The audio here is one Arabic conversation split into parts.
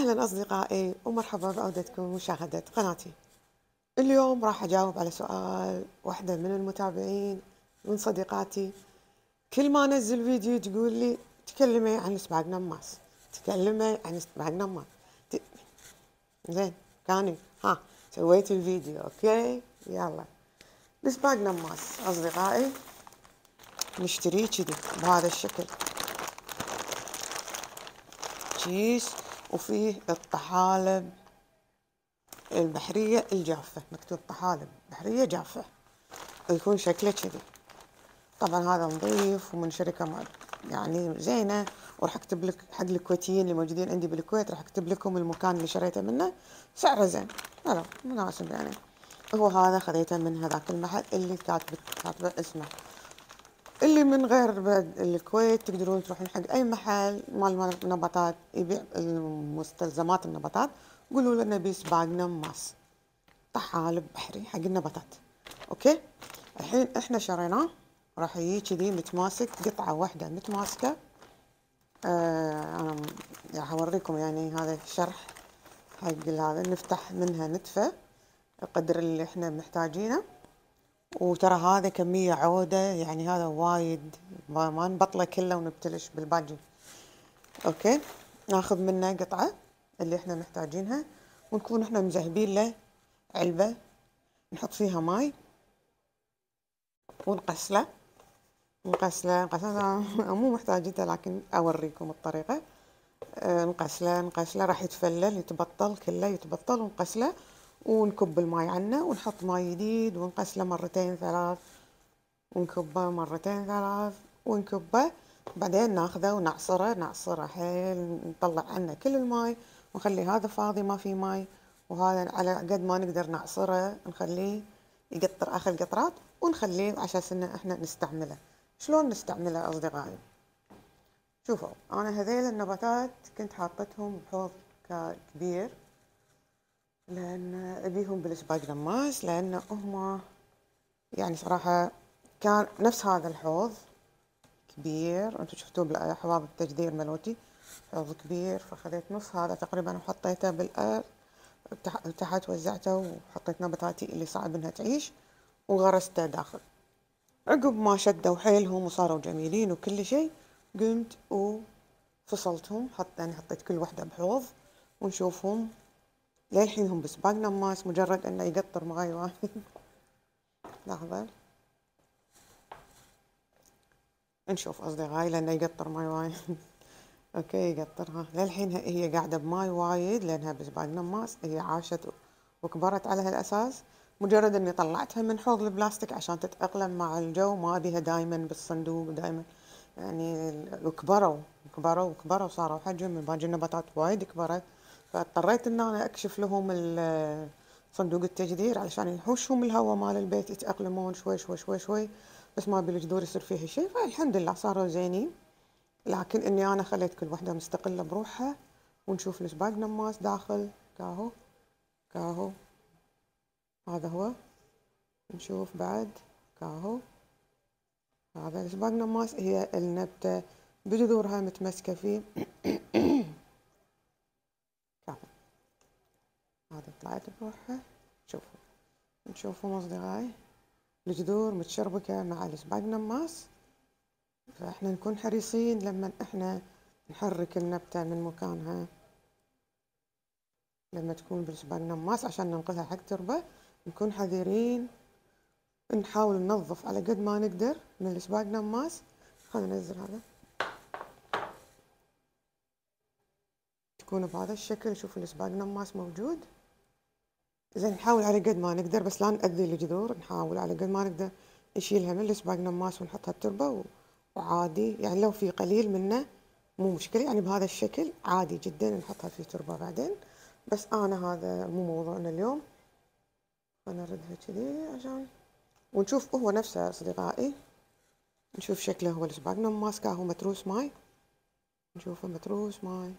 أهلا أصدقائي ومرحبا بعودتكم ومشاهدة قناتي. اليوم راح أجاوب على سؤال واحدة من المتابعين من صديقاتي. كل ما أنزل فيديو تقول لي تكلمي عن سباق ماس، تكلمي عن سباق ماس. ت... زين كاني سويت الفيديو. أوكي يلا، سباق ماس أصدقائي نشتريه كذي بهذا الشكل، كيس وفيه الطحالب البحرية الجافة، مكتوب طحالب بحرية جافة، يكون شكله كذي. طبعا هذا نظيف ومن شركة يعني زينة، وراح اكتب لك حق الكويتيين اللي موجودين عندي بالكويت، راح اكتب لكم المكان اللي شريته منه، سعره زين، هذا مناسب يعني. هو هذا خذيته من هذاك المحل اللي كاتبه اسمه. اللي من غير الكويت تقدرون تروحون حق اي محل مال نباتات يبيع مستلزمات النباتات، قولوا له نبي سباق ماس طحالب بحري حق النباتات. اوكي، الحين احنا شريناه، راح يجي كذي متماسك، قطعة واحدة متماسكة. انا راح اوريكم يعني هذا شرح حق هذا. نفتح منها نتفة القدر اللي احنا محتاجينه، وترى هذا كمية عودة، يعني هذا وايد ما نبطله كله ونبتلش بالباقي. اوكي، ناخذ منه قطعة اللي احنا محتاجينها، ونكون احنا مذهبين له علبة نحط فيها ماي ونغسله. نغسله مو محتاجته لكن أوريكم الطريقة. نغسله راح يتفلل، يتبطل كله يتبطل، ونغسله ونكب الماي عنه، ونحط ماي جديد ونغسله مرتين ثلاث، ونكبه مرتين ثلاث ونكبه. بعدين ناخذه ونعصره حيل، نطلع عنه كل الماي ونخلي هذا فاضي ما في ماي، وهذا على قد ما نقدر نعصره نخليه يقطر آخر القطرات، ونخليه عشان إنه احنا نستعمله. شلون نستعمله أصدقائي؟ شوفوا، أنا هذيل النباتات كنت حاطتهم بحوض كبير، لأن أبيهم بالسباق نماس، لأن هما يعني صراحة كان نفس هذا الحوض كبير، انتم شفتوه بالحواض التجدير ملوتي، حوض كبير، فخذيت نص هذا تقريبا وحطيته بالأرض تحت، وزعته وحطيت نباتاتي اللي صعب انها تعيش وغرسته داخل. عقب ما شدوا حيلهم وصاروا جميلين وكل شيء، قمت وفصلتهم، حطيت كل وحدة بحوض، ونشوفهم للحين هم بسباق نماس، مجرد انه يقطر ماي وايد. لحظة نشوف أصدقائي، لأنه يقطر ماي وايد. أوكي يقطرها للحين، هي قاعدة بماي وايد لأنها بسباق نماس، هي عاشت وكبرت على هالأساس. مجرد إني طلعتها من حوض البلاستيك عشان تتأقلم مع الجو، ما أبيها دايما بالصندوق دايما يعني. وكبروا صاروا حجم من باقي النباتات وايد كبرت، فاضطريت إن أنا أكشف لهم صندوق التجدير علشان يحوشهم الهواء مال البيت، يتأقلمون شوي شوي شوي شوي، بس ما بالجذور يصير فيها شيء. فالحمد لله صاروا زينين، لكن اني انا خليت كل وحده مستقله بروحها. ونشوف السباق نماس داخل كاهو كاهو، هذا هو. نشوف بعد كاهو، هذا السباق نماس، هي النبته بجذورها متمسكه فيه. كاهو هذا طلعت بروحها. شوفوا، نشوفوا اصدقائي الجذور متشربكه مع السباق نماس. فاحنا نكون حريصين لما احنا نحرك النبتة من مكانها، لما تكون بالسباق نماس عشان ننقلها حق تربة، نكون حذرين، نحاول ننظف على قد ما نقدر من السباق نماس. خلينا ننزل هذا، تكون بهذا الشكل. شوف السباق نماس موجود، زين نحاول على قد ما نقدر، بس لا نأذي الجذور، نحاول على قد ما نقدر نشيلها من السباق نماس ونحطها بتربة، وعادي يعني لو في قليل منه مو مشكلة، يعني بهذا الشكل عادي جدا نحطها في تربة بعدين. بس أنا هذا مو موضوعنا اليوم، فنردها كذي عشان ونشوف هو نفسه أصدقائي. نشوف شكله هو السباق ماسكه، هو متروس ماي، نشوفه متروس ماي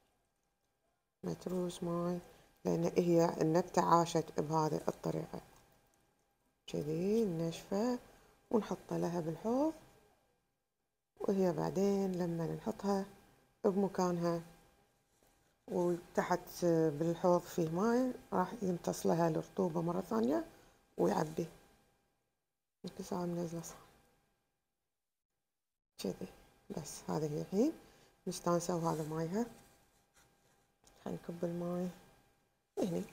متروس ماي، لأن هي النبتة عاشت بهذه الطريقة كذي نشفة، ونحط لها بالحوض، وهي بعدين لما نحطها بمكانها وتحت بالحوض فيه ماي راح يمتص لها الرطوبة مرة ثانية ويعبي. كل ساعة منزلة صح كذي. بس هذه هي الحين مستانسة وهذا مايها. خلينا نكب الماي هني.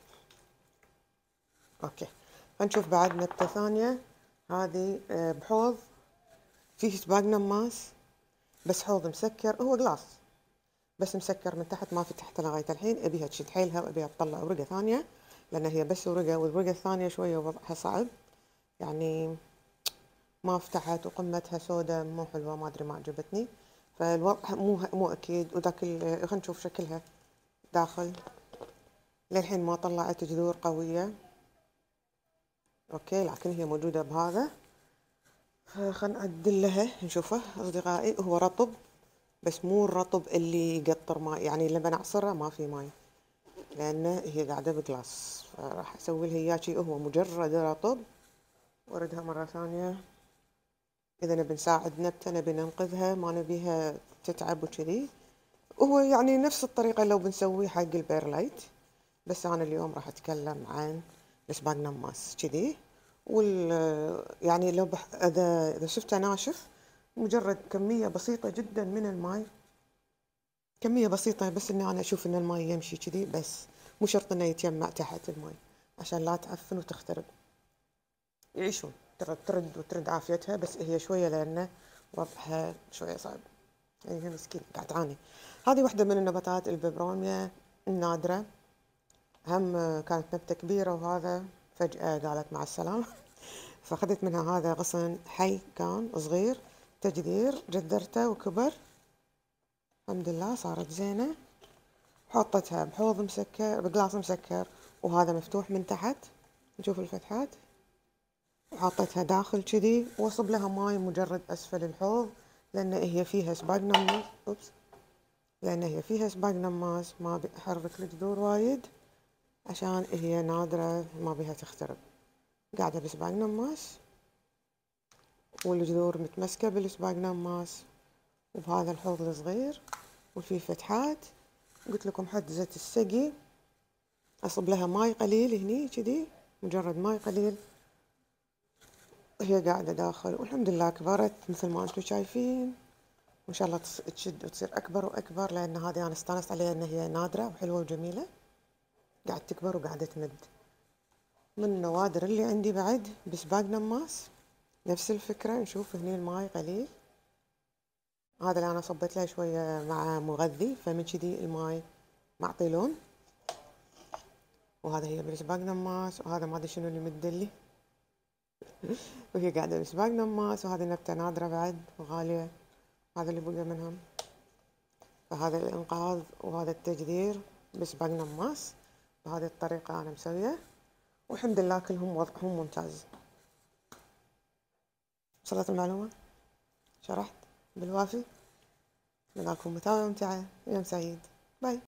اوكي هنشوف بعد نبتة ثانية. هذه بحوض فيه سباق ماس بس حوض مسكر، هو قلاص بس مسكر من تحت ما فتحته لغاية الحين. ابيها تشد حيلها وابيها تطلع ورقة ثانية لان هي بس ورقة، والورقة الثانية شوية وضعها صعب يعني ما فتحت وقمتها سوداء مو حلوة، ما ادري ما عجبتني فالوضع مو اكيد. وذاك خلينا نشوف شكلها داخل للحين ما طلعت جذور قوية. اوكي لكن هي موجودة بهذا. خلنا نعدل لها نشوفه اصدقائي. هو رطب بس مو الرطب اللي يقطر ماء، يعني لما نعصرها ما في ماي لان هي قاعدة بقلاص. فراح اسوي لها اياه شي هو مجرد رطب. واردها مرة ثانية. اذا نبي نساعد نبتة نبي ننقذها ما نبيها تتعب وكذي، وهو يعني نفس الطريقة لو بنسويه حق البيرلايت، بس أنا اليوم راح أتكلم عن السباق نماس كذي. يعني لو إذا شفته ناشف مجرد كمية بسيطة جدا من الماء، كمية بسيطة بس إني أنا أشوف إن الماء يمشي كذي بس، مو شرط إنه يتجمع تحت الماء عشان لا تعفن وتخترب. يعيشون ترد عافيتها، بس هي شوية لأنه وضعها شوية صعب يعني هي مسكينة قاعد تعاني. هذه واحدة من النباتات الببرونيا النادرة، هم كانت نبتة كبيرة وهذا فجأة قالت مع السلامة. فأخذت منها هذا غصن حي كان صغير تجذير، جذرته وكبر الحمد لله صارت زينة. حطتها بحوض مسكر بقلاص مسكر وهذا مفتوح من تحت نشوف الفتحات، وحطيتها داخل كذي وصب لها ماي مجرد أسفل الحوض لأن هي فيها سباق نماس. لأن هي فيها سباق نماس ما بحرك الجذور وايد عشان هي نادرة ما بيها تخترب. قاعدة بسباق نماس والجذور متمسكة بالسباق نماس وبهذا الحوض الصغير وفيه فتحات. قلت لكم حط زيت السقي أصب لها ماي قليل هني كذي مجرد ماي قليل. هي قاعدة داخل والحمد لله كبرت مثل ما انتم شايفين، وإن شاء الله تشد وتصير أكبر وأكبر لأن هذه أنا استانست عليها إن هي نادرة وحلوة وجميلة. قاعد تكبر وقاعدة تمد. من النوادر اللي عندي بعد بسباق نماس نفس الفكرة. نشوف هني الماي قليل، هذا اللي أنا صبيت له شوية مع مغذي فمن كذي الماي معطي لون. وهذا هي بسباق نماس وهذا ما أدري شنو اللي مدلي. وهي قاعدة بسباق نماس وهذه نبتة نادرة بعد وغالية. هذا اللي بقى منهم. فهذا الإنقاذ وهذا التجذير بسباق نماس بهذه الطريقة أنا مسوية، والحمد لله كلهم وضعهم ممتاز. وصلت المعلومة؟ شرحت بالوافي؟ نراكم متابعة ممتعة. يوم سعيد. باي.